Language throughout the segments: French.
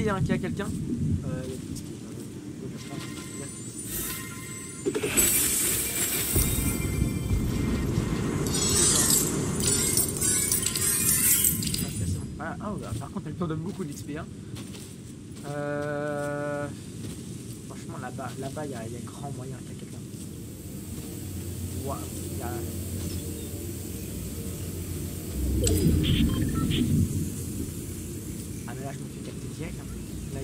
XP hein, qu'il y a quelqu'un. Ah, oh, par contre, elle te donne beaucoup d'XP. Hein. Franchement, là-bas, il y a grand moyen qu'il y a quelqu'un. Wow, il y a... Ah, mais là, je me fais capter direct. Hein. Là,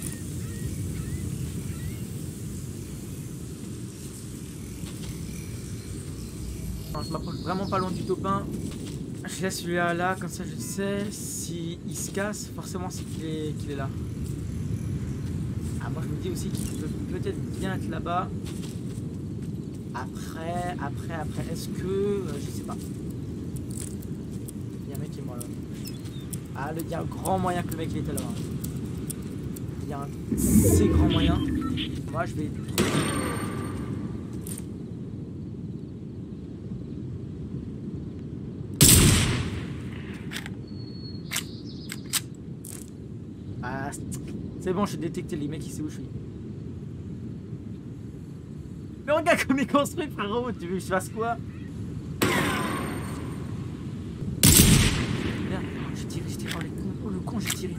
non, je m'approche vraiment pas loin du top 1. Je laisse celui-là là, comme ça je sais. Si il se casse, forcément c'est qu'il est là. Ah, moi je me dis aussi qu'il peut peut-être bien être là-bas. Après, est-ce que... je sais pas. Il y a un mec qui est mort là. Ah, il y a un grand moyen que le mec il était là. Il y a un assez grand moyen. Moi je vais... Ah, c'est bon, j'ai détecté les mecs, il sait où je suis. Mais regarde comme il construit, frérot, tu veux que je fasse quoi? Merde, j'ai tiré, oh le con, j'ai tiré.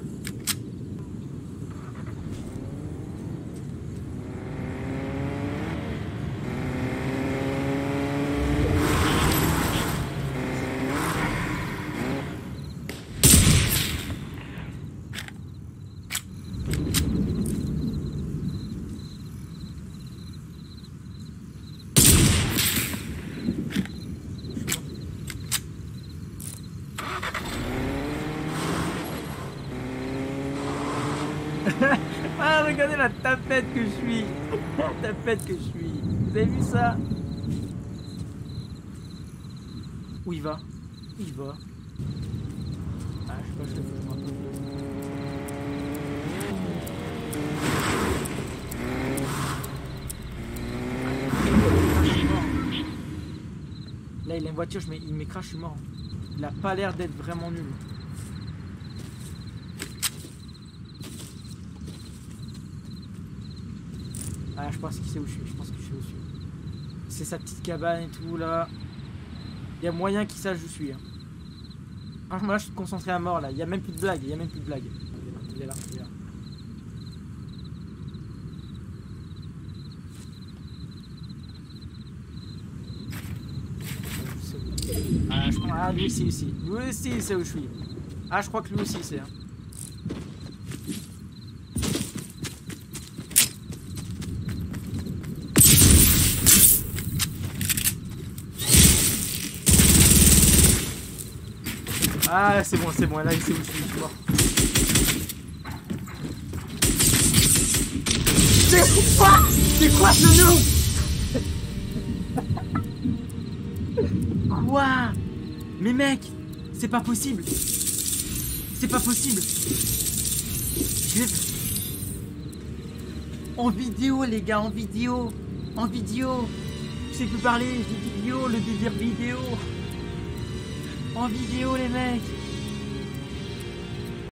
Ah, regardez la tapette que je suis. La tapette que je suis. Vous avez vu ça? Où il va? Où il va? Ah, je sais pas, je le fais un peu. Là, il a une voiture, il m'écrase, je suis mort. Il a pas l'air d'être vraiment nul. Ah, je pense qu'il sait où je suis, C'est sa petite cabane et tout là. Il y a moyen qu'il sache où je suis. Hein. Franchement, là, je suis concentré à mort là. Il y a même plus de blague, Il est là. Ah, je crois... Ah, lui aussi. Lui aussi, il sait où je suis. Ah, je crois que lui aussi, il sait. Hein. Ah, c'est bon, là, il sait où je suis mort. C'est quoi ce nom? Quoi? Mais mec, c'est pas possible. En vidéo, les gars, en vidéo. Je sais plus parler, je dis vidéo, le délire vidéo. En vidéo, les mecs.